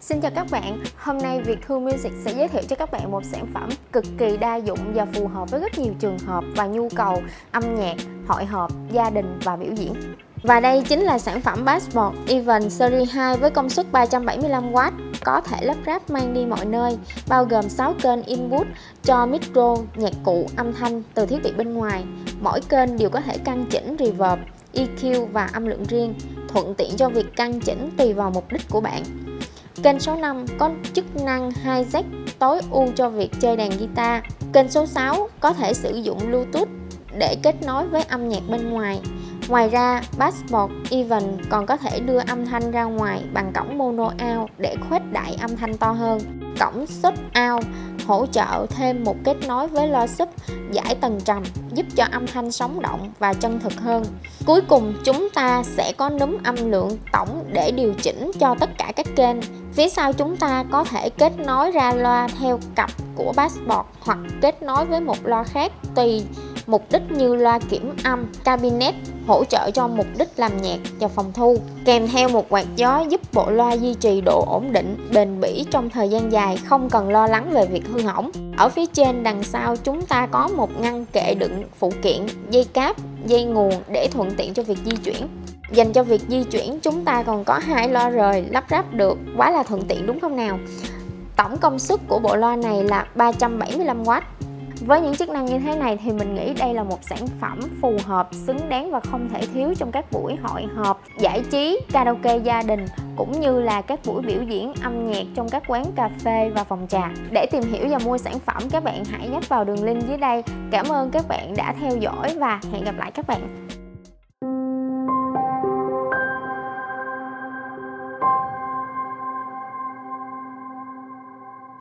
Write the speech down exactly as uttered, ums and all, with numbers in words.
Xin chào các bạn, hôm nay Việt Thu Music sẽ giới thiệu cho các bạn một sản phẩm cực kỳ đa dụng và phù hợp với rất nhiều trường hợp và nhu cầu âm nhạc, hội họp, gia đình và biểu diễn. Và đây chính là sản phẩm Passport Even Series hai với công suất ba trăm bảy mươi lăm oát, có thể lắp ráp mang đi mọi nơi, bao gồm sáu kênh input cho micro, nhạc cụ, âm thanh từ thiết bị bên ngoài. Mỗi kênh đều có thể căn chỉnh reverb, e quy và âm lượng riêng, thuận tiện cho việc căn chỉnh tùy vào mục đích của bạn. Kênh số năm có chức năng hai jack tối ưu cho việc chơi đàn guitar. Kênh số sáu có thể sử dụng Bluetooth để kết nối với âm nhạc bên ngoài. Ngoài ra, Passport Even còn có thể đưa âm thanh ra ngoài bằng cổng mono out để khuếch đại âm thanh to hơn. Cổng Shut Out hỗ trợ thêm một kết nối với loa sub giải tầng trầm, giúp cho âm thanh sống động và chân thực hơn. Cuối cùng, chúng ta sẽ có núm âm lượng tổng để điều chỉnh cho tất cả các kênh. Phía sau chúng ta có thể kết nối ra loa theo cặp của Passport hoặc kết nối với một loa khác tùy mục đích như loa kiểm âm, cabinet, hỗ trợ cho mục đích làm nhạc và phòng thu, kèm theo một quạt gió giúp bộ loa duy trì độ ổn định, bền bỉ trong thời gian dài, không cần lo lắng về việc hư hỏng. Ở phía trên đằng sau chúng ta có một ngăn kệ đựng phụ kiện, dây cáp, dây nguồn để thuận tiện cho việc di chuyển. Dành cho việc di chuyển chúng ta còn có hai loa rời lắp ráp được, quá là thuận tiện đúng không nào? Tổng công suất của bộ loa này là ba trăm bảy mươi lăm oát. Với những chức năng như thế này thì mình nghĩ đây là một sản phẩm phù hợp, xứng đáng và không thể thiếu trong các buổi hội họp, giải trí, karaoke gia đình cũng như là các buổi biểu diễn âm nhạc trong các quán cà phê và phòng trà. Để tìm hiểu và mua sản phẩm, các bạn hãy nhấp vào đường link dưới đây. Cảm ơn các bạn đã theo dõi và hẹn gặp lại các bạn.